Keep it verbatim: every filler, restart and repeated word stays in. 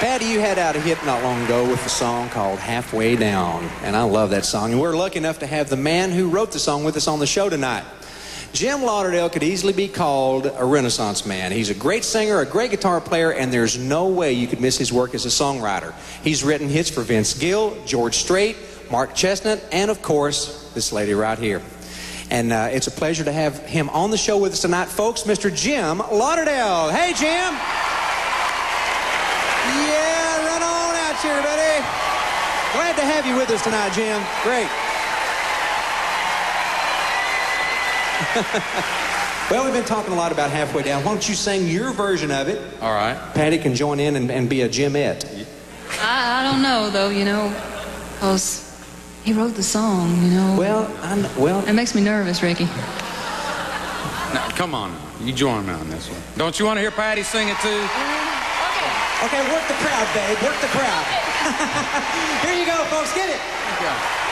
Patty, you had out a hit not long ago with a song called Halfway Down, and I love that song. And we're lucky enough to have the man who wrote the song with us on the show tonight. Jim Lauderdale could easily be called a Renaissance man. He's a great singer, a great guitar player, and there's no way you could miss his work as a songwriter. He's written hits for Vince Gill, George Strait, Mark Chestnut, and of course, this lady right here. And uh, it's a pleasure to have him on the show with us tonight, folks, Mister Jim Lauderdale. Hey, Jim. Yeah, run on out here, buddy. Glad to have you with us tonight, Jim. Great. Well, we've been talking a lot about Halfway Down. Why don't you sing your version of it? All right. Patty can join in and, and be a Jimette. I, I don't know, though, you know, because he wrote the song, you know. Well, I well... It makes me nervous, Ricky. Now, come on. You join me on this one. Don't you want to hear Patty sing it, too? Okay, work the crowd, babe. Work the crowd. Here you go, folks. Get it. Yeah.